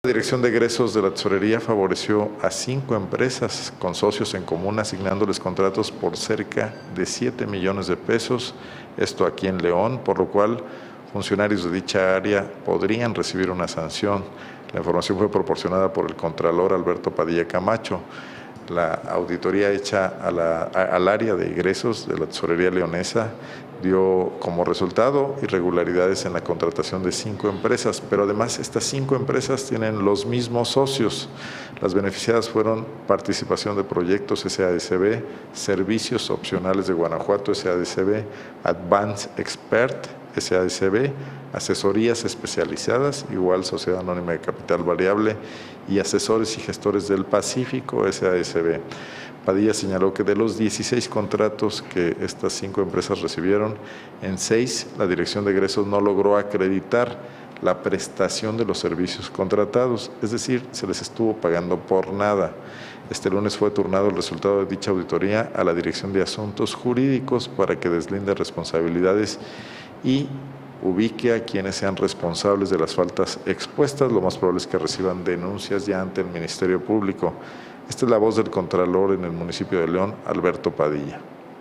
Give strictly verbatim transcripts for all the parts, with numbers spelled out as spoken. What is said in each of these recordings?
La Dirección de Egresos de la Tesorería favoreció a cinco empresas con socios en común, asignándoles contratos por cerca de siete millones de pesos, esto aquí en León, por lo cual funcionarios de dicha área podrían recibir una sanción. La información fue proporcionada por el Contralor Alberto Padilla Camacho. La auditoría hecha a la, a, al área de egresos de la Tesorería Leonesa dio como resultado irregularidades en la contratación de cinco empresas, pero además estas cinco empresas tienen los mismos socios. Las beneficiadas fueron Participación de Proyectos S A D C B, Servicios Opcionales de Guanajuato S A D C B, Advance Expert S A D C B, Asesorías Especializadas, igual Sociedad Anónima de Capital Variable, y Asesores y Gestores del Pacífico S A D C B. Padilla señaló que de los dieciséis contratos que estas cinco empresas recibieron, en seis la Dirección de Egresos no logró acreditar la prestación de los servicios contratados, es decir, se les estuvo pagando por nada. Este lunes fue turnado el resultado de dicha auditoría a la Dirección de Asuntos Jurídicos para que deslinde responsabilidades y ubique a quienes sean responsables de las faltas expuestas. Lo más probable es que reciban denuncias ya ante el Ministerio Público. Esta es la voz del Contralor en el municipio de León, Alberto Padilla.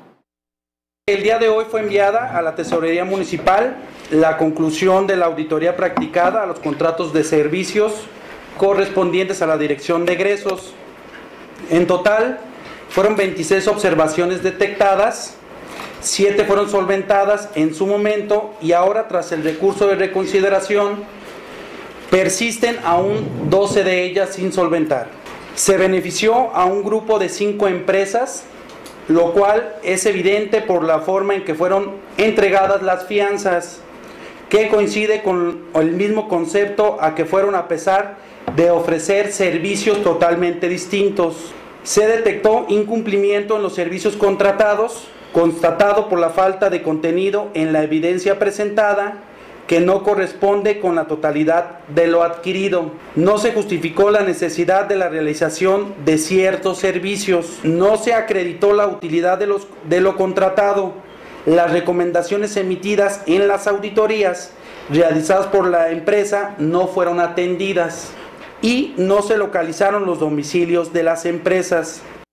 El día de hoy fue enviada a la Tesorería Municipal la conclusión de la auditoría practicada a los contratos de servicios correspondientes a la Dirección de Egresos. En total, fueron veintiséis observaciones detectadas, siete fueron solventadas en su momento y ahora, tras el recurso de reconsideración, persisten aún doce de ellas sin solventar. Se benefició a un grupo de cinco empresas, lo cual es evidente por la forma en que fueron entregadas las fianzas, que coincide con el mismo concepto a que fueron a pesar de ofrecer servicios totalmente distintos. Se detectó incumplimiento en los servicios contratados, constatado por la falta de contenido en la evidencia presentada, que no corresponde con la totalidad de lo adquirido. No se justificó la necesidad de la realización de ciertos servicios. No se acreditó la utilidad de, los, de lo contratado. Las recomendaciones emitidas en las auditorías realizadas por la empresa no fueron atendidas y no se localizaron los domicilios de las empresas.